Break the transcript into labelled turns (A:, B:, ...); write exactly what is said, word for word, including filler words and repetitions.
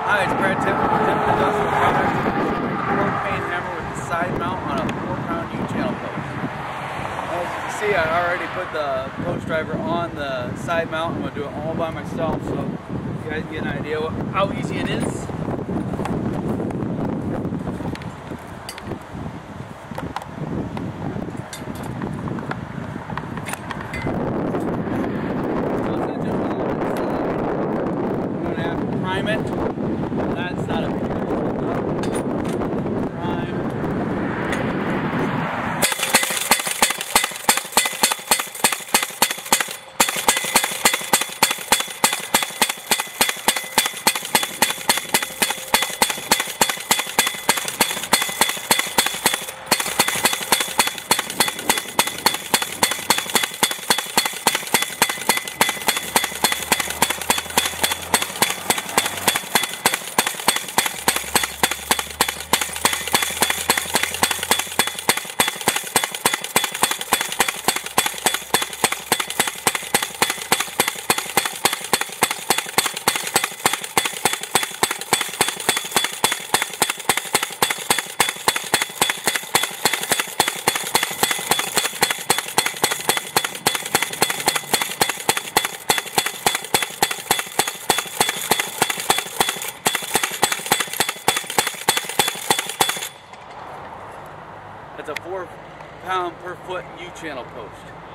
A: Hi, it's Brad Tippmann from Tippmann Industrial Products. Propane hammer with the side mount on a four pound U-channel post. As you can see, I already put the post driver on the side mount. I'm going to do it all by myself so you guys get an idea what, how easy it is. Prime it. That's not a prime. That's a four pound per foot U-channel post.